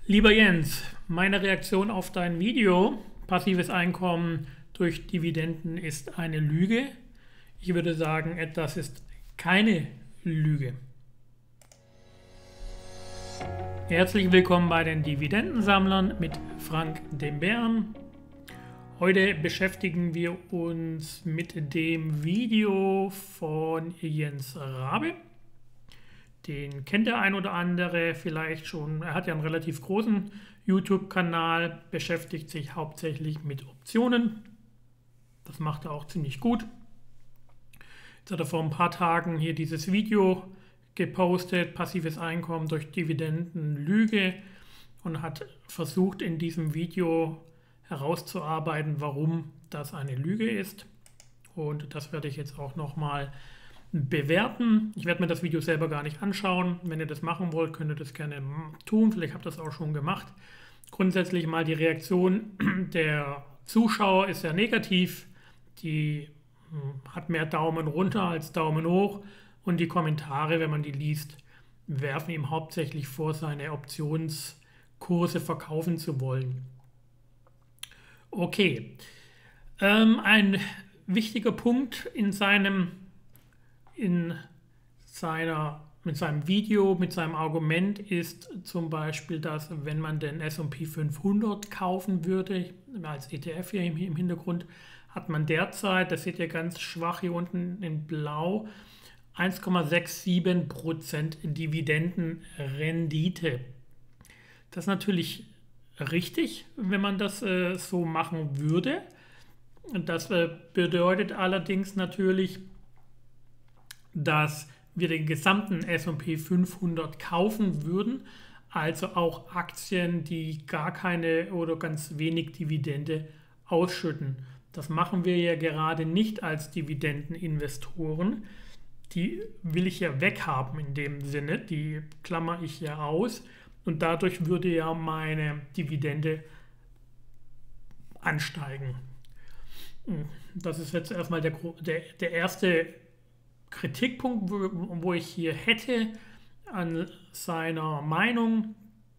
Lieber Jens, meine Reaktion auf dein Video, passives Einkommen durch Dividenden ist eine Lüge. Ich würde sagen, das ist keine Lüge. Herzlich willkommen bei den Dividendensammlern mit Frank dem Bären. Heute beschäftigen wir uns mit dem Video von Jens Rabe. Den kennt der ein oder andere vielleicht schon. Er hat ja einen relativ großen YouTube-Kanal, beschäftigt sich hauptsächlich mit Optionen. Das macht er auch ziemlich gut. Jetzt hat er vor ein paar Tagen hier dieses Video gepostet, passives Einkommen durch Dividenden, Lüge, und hat versucht in diesem Video herauszuarbeiten, warum das eine Lüge ist. Und das werde ich jetzt auch nochmal bewerten. Ich werde mir das Video selber gar nicht anschauen. Wenn ihr das machen wollt, könnt ihr das gerne tun. Vielleicht habt ihr das auch schon gemacht. Grundsätzlich mal die Reaktion der Zuschauer ist sehr negativ. Die hat mehr Daumen runter als Daumen hoch. Und die Kommentare, wenn man die liest, werfen ihm hauptsächlich vor, seine Optionskurse verkaufen zu wollen. Okay. Ein wichtiger Punkt mit seinem Video, mit seinem Argument ist zum Beispiel, dass wenn man den S&P 500 kaufen würde, als ETF hier im Hintergrund, hat man derzeit, das seht ihr ganz schwach hier unten in blau, 1,67% Dividendenrendite. Das ist natürlich richtig, wenn man das so machen würde. Das bedeutet allerdings natürlich, dass wir den gesamten S&P 500 kaufen würden, also auch Aktien, die gar keine oder ganz wenig Dividende ausschütten. Das machen wir ja gerade nicht als Dividendeninvestoren. Die will ich ja weghaben in dem Sinne, die klammer ich ja aus und dadurch würde ja meine Dividende ansteigen. Das ist jetzt erstmal der erste Kritikpunkt, wo ich hier hätte an seiner Meinung.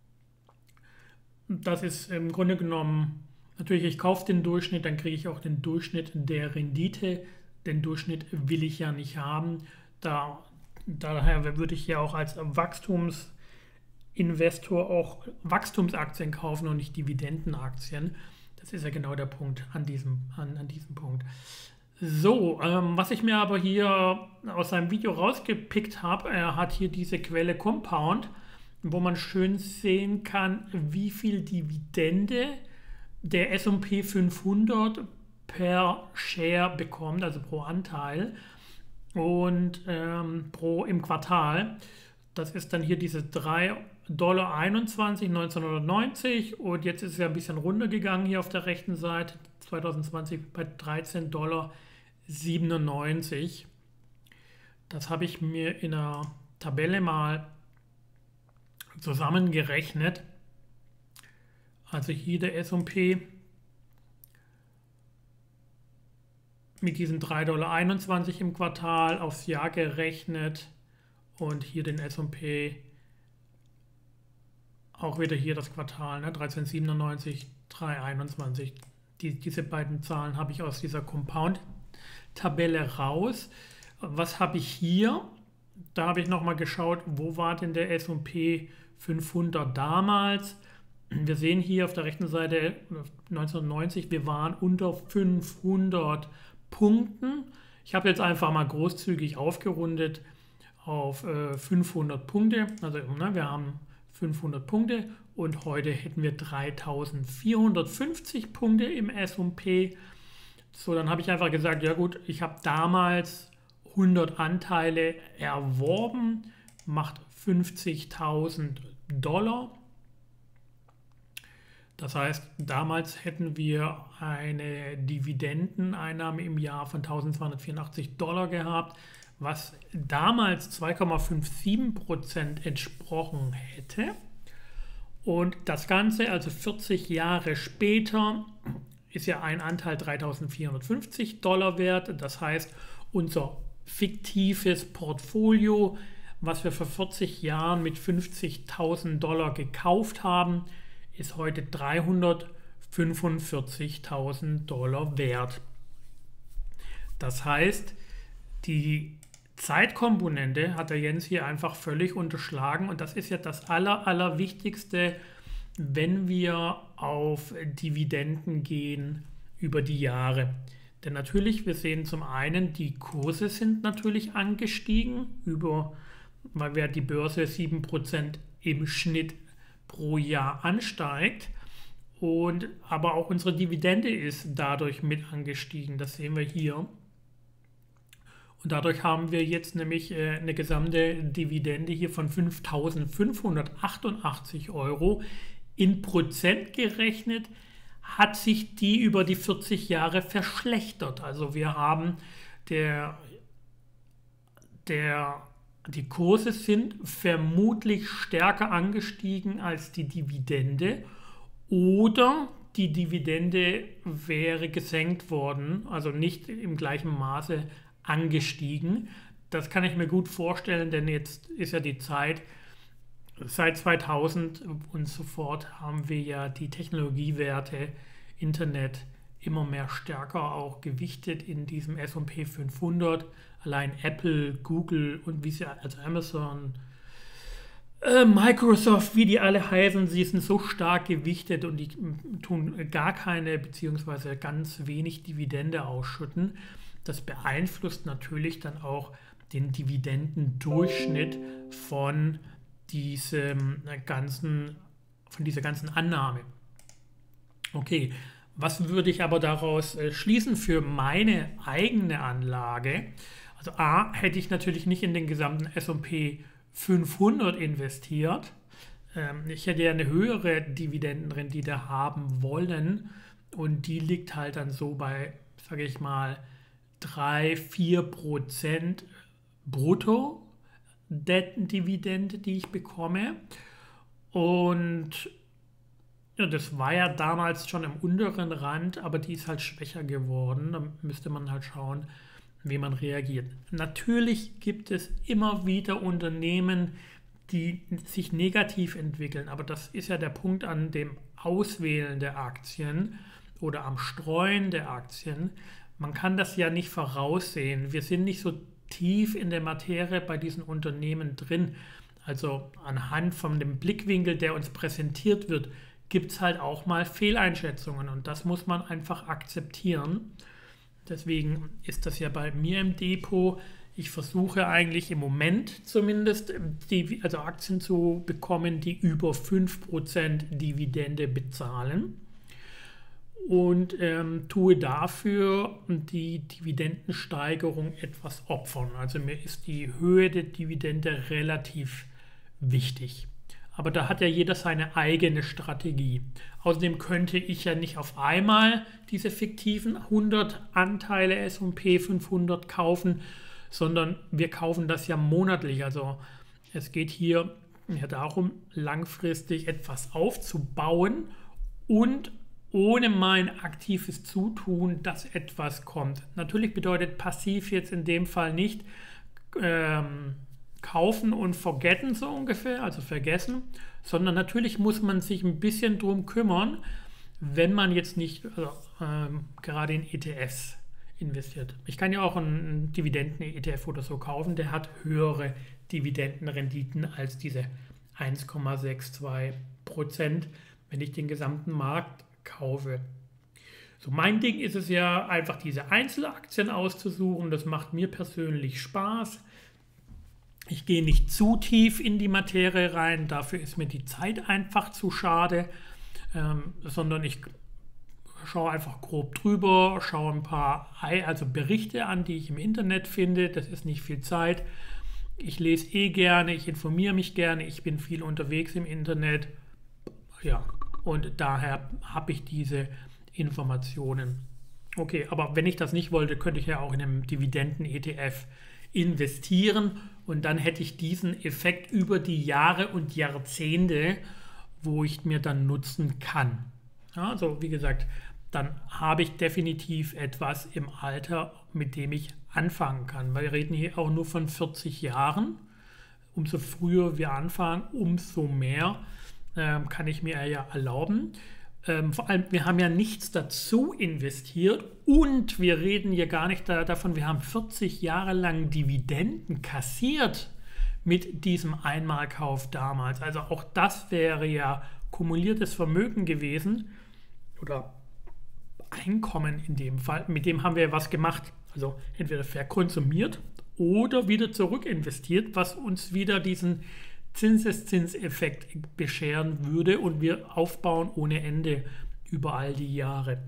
Das ist im Grunde genommen, natürlich, ich kaufe den Durchschnitt, dann kriege ich auch den Durchschnitt der Rendite. Den Durchschnitt will ich ja nicht haben. Daher würde ich ja auch als Wachstumsinvestor auch Wachstumsaktien kaufen und nicht Dividendenaktien. Das ist ja genau der Punkt an diesem Punkt. So, was ich mir aber hier aus seinem Video rausgepickt habe, er hat hier diese Quelle Compound, wo man schön sehen kann, wie viel Dividende der S&P 500 per Share bekommt, also pro Anteil und im Quartal. Das ist dann hier diese $3,21 1990 und jetzt ist es ja ein bisschen runtergegangen hier auf der rechten Seite, 2020 bei $13,97. Das habe ich mir in einer Tabelle mal zusammengerechnet. Also hier der S&P mit diesen $3,21 im Quartal aufs Jahr gerechnet und hier den S&P auch wieder hier das Quartal, ne? 13,97, 3,21. Diese beiden Zahlen habe ich aus dieser Compound-Tabelle raus. Was habe ich hier? Da habe ich nochmal geschaut, wo war denn der S&P 500 damals? Wir sehen hier auf der rechten Seite 1990, wir waren unter 500 Punkten. Ich habe jetzt einfach mal großzügig aufgerundet auf 500 Punkte. Also wir haben 500 Punkte und heute hätten wir 3450 Punkte im S&P. So, dann habe ich einfach gesagt, ja gut, ich habe damals 100 Anteile erworben, macht $50.000. Das heißt, damals hätten wir eine Dividendeneinnahme im Jahr von $1.284 gehabt, was damals 2,57% entsprochen hätte. Und das Ganze, also 40 Jahre später, ist ja ein Anteil $3.450 wert. Das heißt, unser fiktives Portfolio was wir vor 40 Jahren mit 50.000 Dollar gekauft haben, ist heute 345.000 Dollar wert. Das heißt, die Zeitkomponente hat der Jens hier einfach völlig unterschlagen und das ist ja das Allerwichtigste, wenn wir auf Dividenden gehen über die Jahre. Denn natürlich, wir sehen zum einen, die Kurse sind natürlich angestiegen, weil die Börse 7% im Schnitt pro Jahr ansteigt. Aber auch unsere Dividende ist dadurch mit angestiegen. Das sehen wir hier. Und dadurch haben wir jetzt nämlich eine gesamte Dividende hier von 5.588 Euro. In Prozent gerechnet hat sich die über die 40 Jahre verschlechtert. Also wir haben die Kurse sind vermutlich stärker angestiegen als die Dividende oder die Dividende wäre gesenkt worden, also nicht im gleichen Maße angestiegen. Das kann ich mir gut vorstellen, denn jetzt ist ja die Zeit, seit 2000 und so fort haben wir ja die Technologiewerte, Internet immer mehr stärker auch gewichtet in diesem S&P 500. Allein Apple, Google und also Amazon, Microsoft, wie die alle heißen, sie sind so stark gewichtet und die tun gar keine bzw. ganz wenig Dividende ausschütten. Das beeinflusst natürlich dann auch den Dividendendurchschnitt von dieser ganzen Annahme. Okay, was würde ich aber daraus schließen für meine eigene Anlage? Also A, hätte ich natürlich nicht in den gesamten S&P 500 investiert. Ich hätte ja eine höhere Dividendenrendite haben wollen und die liegt halt dann so bei, sage ich mal, 3-4% brutto Dividende, die ich bekomme. Und ja, das war ja damals schon im unteren Rand, aber die ist halt schwächer geworden. Da müsste man halt schauen, wie man reagiert. Natürlich gibt es immer wieder Unternehmen, die sich negativ entwickeln, aber das ist ja der Punkt an dem Auswählen der Aktien oder am Streuen der Aktien. Man kann das ja nicht voraussehen. Wir sind nicht so tief in der Materie bei diesen Unternehmen drin. Also anhand von dem Blickwinkel, der uns präsentiert wird, gibt es halt auch mal Fehleinschätzungen und das muss man einfach akzeptieren. Deswegen ist das ja bei mir im Depot. Ich versuche eigentlich im Moment zumindest also Aktien zu bekommen, die über 5% Dividende bezahlen und tue dafür die Dividendensteigerung etwas opfern. Also mir ist die Höhe der Dividende relativ wichtig. Aber da hat ja jeder seine eigene Strategie. Außerdem könnte ich ja nicht auf einmal diese fiktiven 100 Anteile S&P 500 kaufen, sondern wir kaufen das ja monatlich. Also es geht hier ja darum, langfristig etwas aufzubauen und ohne mein aktives Zutun, dass etwas kommt. Natürlich bedeutet passiv jetzt in dem Fall nicht kaufen und forgetten so ungefähr, also vergessen, sondern natürlich muss man sich ein bisschen drum kümmern, wenn man jetzt nicht gerade in ETFs investiert. Ich kann ja auch einen Dividenden-ETF oder so kaufen, der hat höhere Dividendenrenditen als diese 1,62%, wenn ich den gesamten Markt kaufe. So, mein Ding ist es ja einfach, diese Einzelaktien auszusuchen. Das macht mir persönlich Spaß. Ich gehe nicht zu tief in die Materie rein, dafür ist mir die Zeit einfach zu schade, sondern ich schaue einfach grob drüber, schaue ein paar Berichte an, die ich im Internet finde. Das ist nicht viel Zeit. Ich lese gerne, ich informiere mich gerne, ich bin viel unterwegs im Internet. Ja, und daher habe ich diese Informationen. Okay, aber wenn ich das nicht wollte, könnte ich ja auch in einem Dividenden-ETF investieren und dann hätte ich diesen Effekt über die Jahre und Jahrzehnte, wo ich mir dann nutzen kann. Ja, also wie gesagt, dann habe ich definitiv etwas im Alter, mit dem ich anfangen kann. Weil wir reden hier auch nur von 40 Jahren umso früher wir anfangen, umso mehr kann ich mir ja erlauben. Vor allem, wir haben ja nichts dazu investiert und wir reden hier gar nicht davon, wir haben 40 Jahre lang Dividenden kassiert mit diesem Einmalkauf damals. Also auch das wäre ja kumuliertes Vermögen gewesen oder Einkommen in dem Fall. Mit dem haben wir was gemacht. Also entweder verkonsumiert oder wieder zurückinvestiert, was uns wieder diesen Zinseszinseffekt bescheren würde und wir aufbauen ohne Ende über all die Jahre.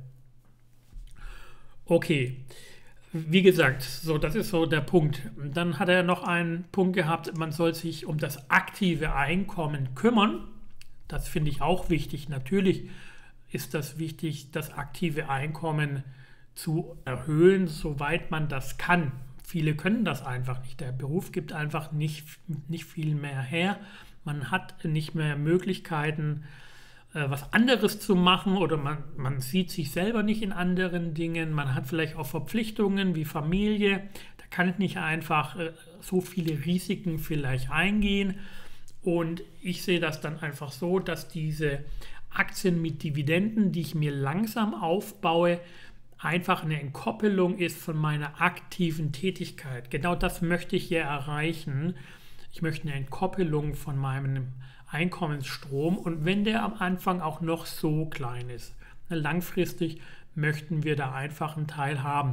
Okay, wie gesagt, so, das ist so der Punkt. Dann hat er noch einen Punkt gehabt, man soll sich um das aktive Einkommen kümmern. Das finde ich auch wichtig. Natürlich ist das wichtig, das aktive Einkommen zu erhöhen, soweit man das kann. Viele können das einfach nicht. Der Beruf gibt einfach nicht viel mehr her. Man hat nicht mehr Möglichkeiten, was anderes zu machen oder man sieht sich selber nicht in anderen Dingen. Man hat vielleicht auch Verpflichtungen wie Familie. Da kann ich nicht einfach so viele Risiken vielleicht eingehen. Und ich sehe das dann einfach so, dass diese Aktien mit Dividenden, die ich mir langsam aufbaue, einfach eine Entkoppelung ist von meiner aktiven Tätigkeit. Genau das möchte ich hier erreichen. Ich möchte eine Entkoppelung von meinem Einkommensstrom und wenn der am Anfang auch noch so klein ist. Langfristig möchten wir da einfach einen Teil haben.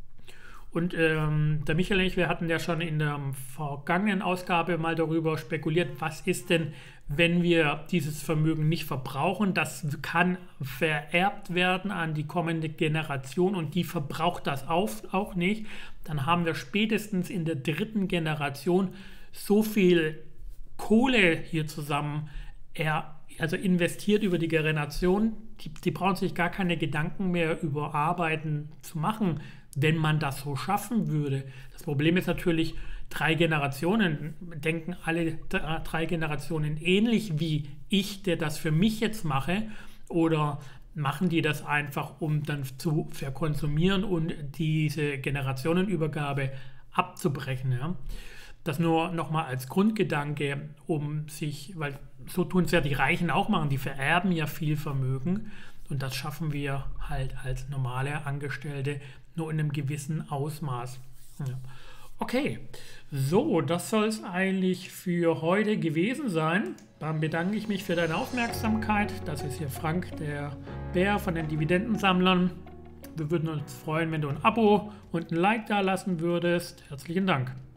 Und der Michael und ich, wir hatten ja schon in der vergangenen Ausgabe mal darüber spekuliert, was ist denn, wenn wir dieses Vermögen nicht verbrauchen. Das kann vererbt werden an die kommende Generation und die verbraucht das auch nicht. Dann haben wir spätestens in der dritten Generation so viel Kohle hier zusammen also investiert über die Generation, die brauchen sich gar keine Gedanken mehr über Arbeiten zu machen, wenn man das so schaffen würde. Das Problem ist natürlich, 3 Generationen denken alle 3 Generationen ähnlich wie ich, der das für mich jetzt mache, oder machen die das einfach, um dann zu verkonsumieren und diese Generationenübergabe abzubrechen. Ja? Das nur nochmal als Grundgedanke, weil so tun es ja die Reichen auch machen, die vererben ja viel Vermögen und das schaffen wir halt als normale Angestellte nur in einem gewissen Ausmaß. Ja. Okay, so, das soll es eigentlich für heute gewesen sein. Dann bedanke ich mich für deine Aufmerksamkeit. Das ist hier Frank, der Bär von den Dividendensammlern. Wir würden uns freuen, wenn du ein Abo und ein Like da lassen würdest. Herzlichen Dank.